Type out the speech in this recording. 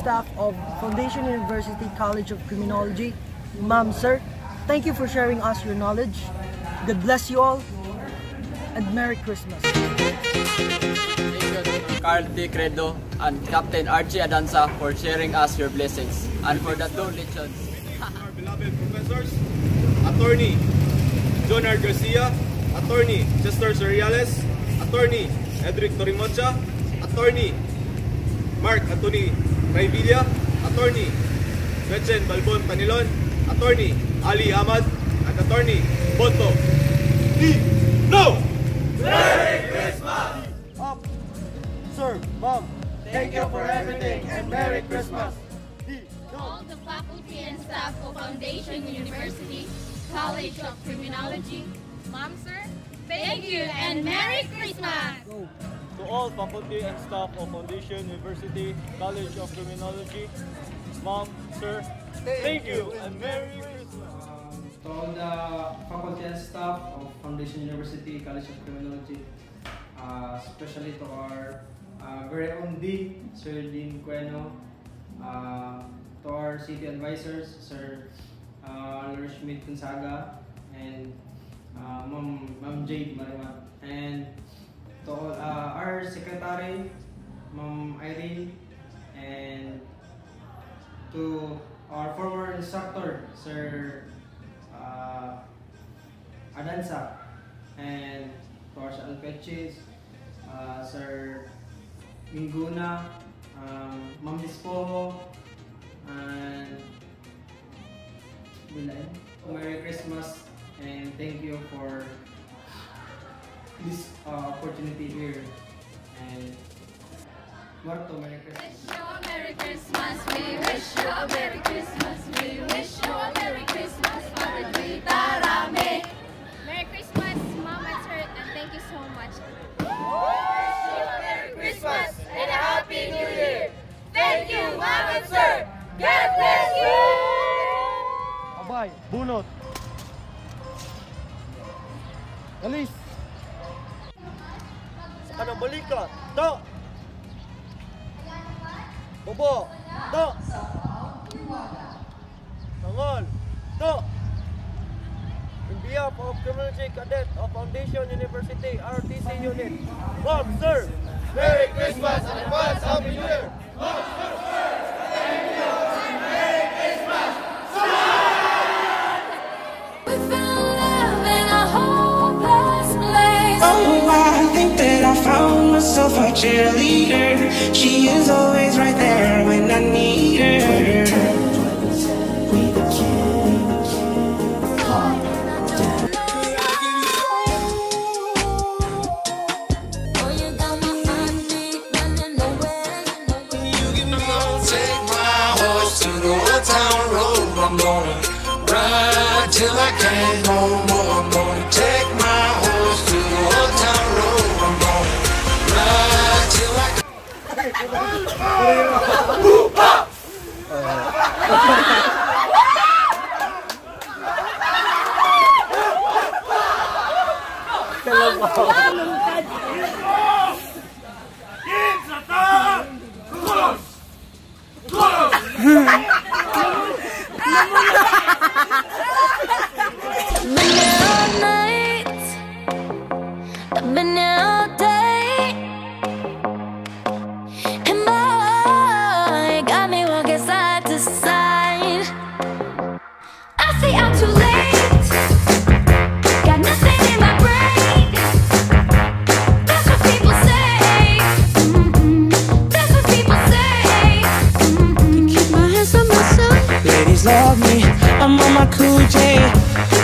staff of Foundation University College of Criminology. Ma'am, sir, thank you for sharing us your knowledge. God bless you all, and Merry Christmas. Carl T. Credo and Captain Archie Adanza for sharing us your blessings. And for the two legends, our beloved professors, Attorney Jonard Garcia, Attorney Chester Seriales, Attorney Edric Torimocha, Attorney Mark Anthony Raivilla, Attorney Gretchen Balbon Panilon, Attorney Ali Ahmad, and Attorney Bonto D. No! Merry Christmas! Up! Sir, Mom, thank you for everything and Merry Christmas! All the faculty and staff of Foundation University College of Criminology, Mom, sir, thank you and Merry Christmas! To all faculty and staff of Foundation University College of Criminology, Mom, sir, thank you and Merry Christmas! To all the faculty and staff of Foundation University College of Criminology, especially to our very own Dean, Sir Dean Cueno, to our city advisors, Sir Schmidt Gonzaga, and Ma'am Jade Marimat, and to all, our secretary, Ma'am Irene, and to our former instructor, Sir Adanza, and to our Alpeches, Sir Minguna, Ma'am Dispoho, and Merry Christmas, and thank you for this opportunity here, and Muerto, Merry Christmas. Wish you a Merry Christmas, we wish you a Merry Christmas, we wish you a Merry Christmas, Padre Tarame. Merry Christmas, Mom and Sir, and thank you so much. Wish you a Merry Christmas and a Happy New Year. Thank you, Mom and Sir. God bless you! Abay, bunot! Alis! Kanang balika! To! Bobo! To! Tangol! To! In behalf of Criminology Cadet of Foundation University RTC Unit, Mom, Sir! Merry Christmas and advance Happy New Year! A cheerleader, she is always right there when I need her. Take my horse to the old town road. I'm gonna ride till I can't no more. I'm gonna take my horse to the old town road. I'm gonna ride till I can't. I've been here all day, and boy, got me walking side to side. I say I'm too late, got nothing in my brain. That's what people say. That's what people say. Keep my hands on myself. Ladies love me, I'm on my cool J.